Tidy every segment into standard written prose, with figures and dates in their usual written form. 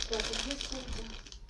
Так, а где сумка?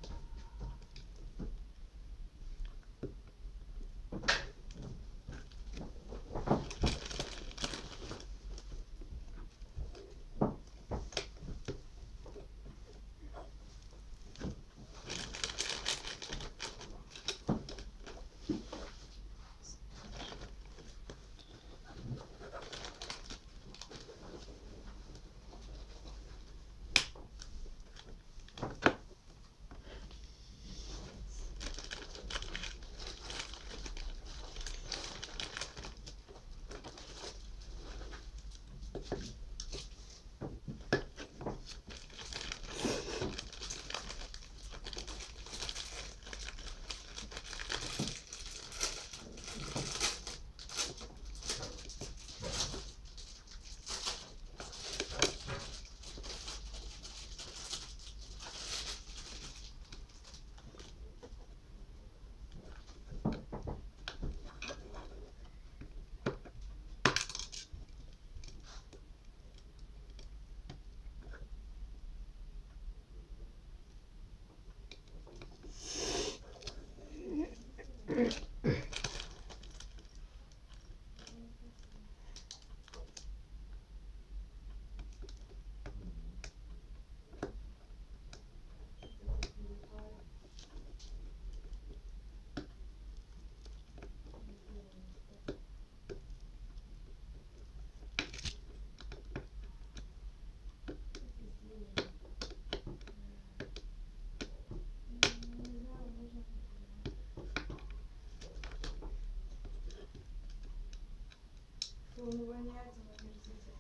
Он воняет, он омерзитель.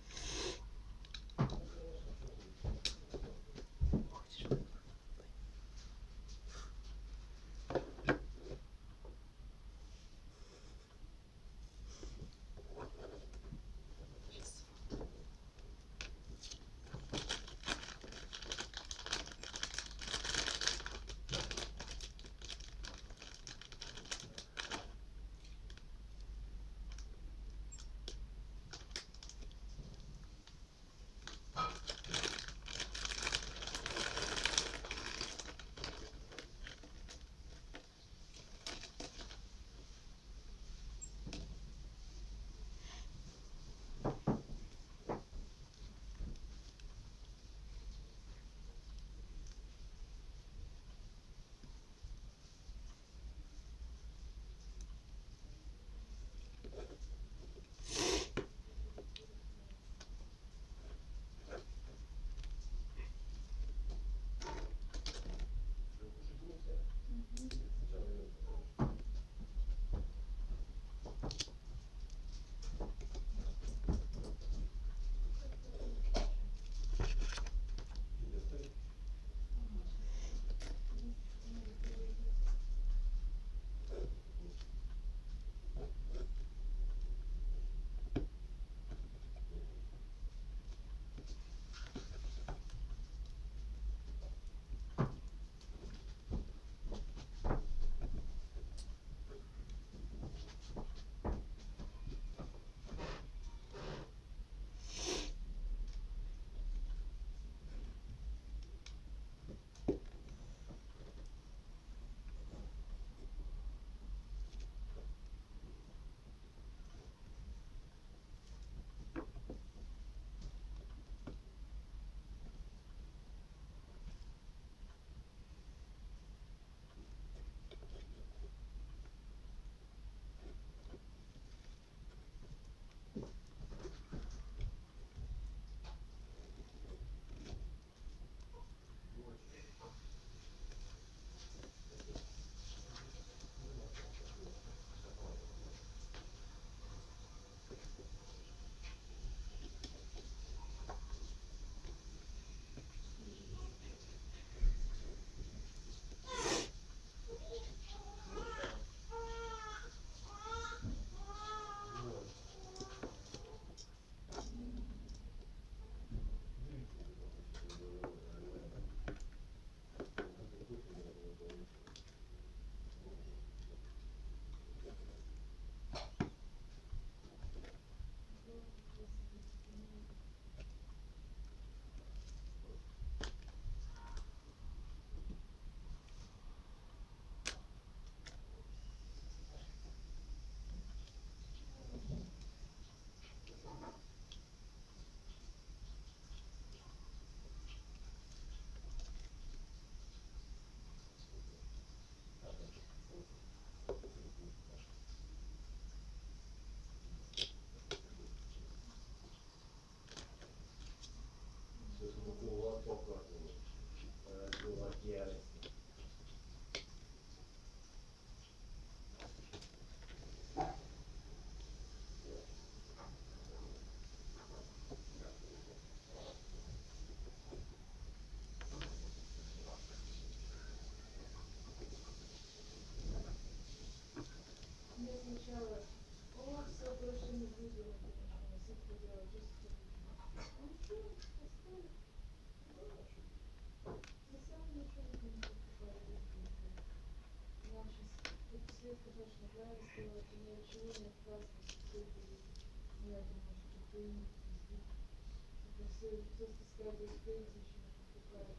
человек, конечно, правильно сказал, что ни от чего не отказывается. Все это я думаю, что принято везде. Это все стискать и успеть еще какая-то.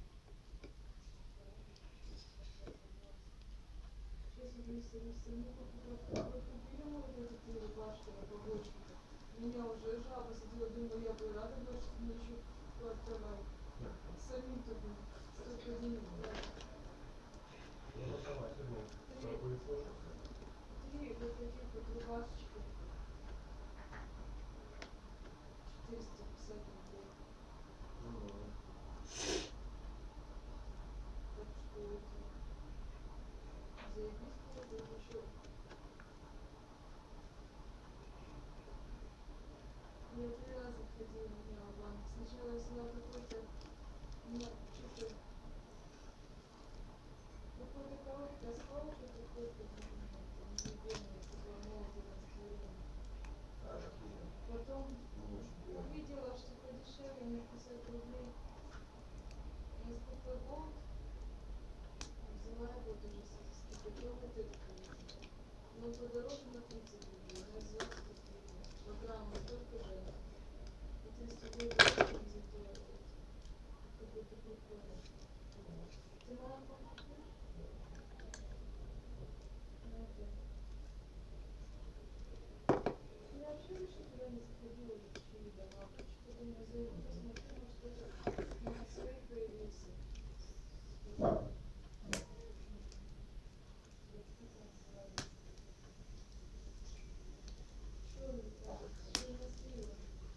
Сейчас вот если мы купили мы вот эти 3 рубашки на побочке, у меня уже жаба сидела, думаю, я бы рада была, что мне еще пооткрывать. Самим-то бы столько денег брали. 3 вот таких вот рубашечки. 450 рублей. Так что это заебись будет еще. Я 3 раза ходила меняла банк. Сначала я взяла какой-то, что-то, какой-то короткий оскол, что-то какой-то, неведомый, такой молотый растворенный. Потом увидела, что подешевле, на 50 рублей. Я сколько год взяла его тоже с потом вот этот увидела. Но подороже на 30 рублей, но я взяла 100 рублей. Килограмм столько же. И 300 рублей дороже за то какой-то прикольный. Ты молоко купишь? Ну, это. Я вообще еще туда не заходила, вообще не давала. Что-то думаю, зайду, посмотрю, может что-то свои появился. Что не так? Что не слила?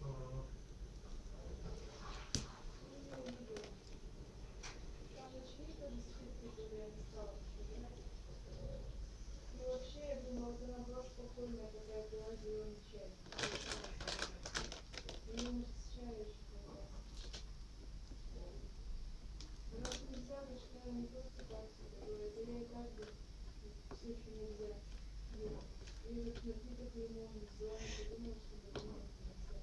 Не увидела. Там ночные тоже скидки были, я не стала проверять. Ну вообще, я думала, это наоборот спокойная такая пила зеленый чай. Мне может с чая еще понравится. Раз нельзя, значит, наверное, не просто так себе говорят. А я и так бы все, что нельзя. И этот напиток лимонный взяла, не подумала, что лимонный нельзя.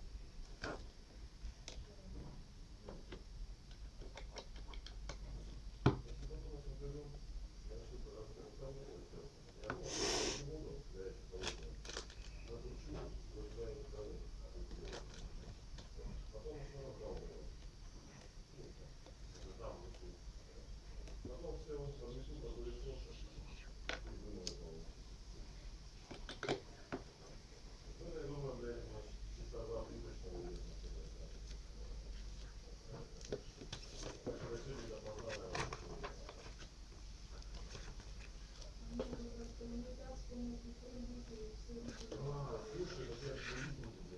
Мне бы как-то унитаз комнатный кондитер и все руки. Слушай, вот я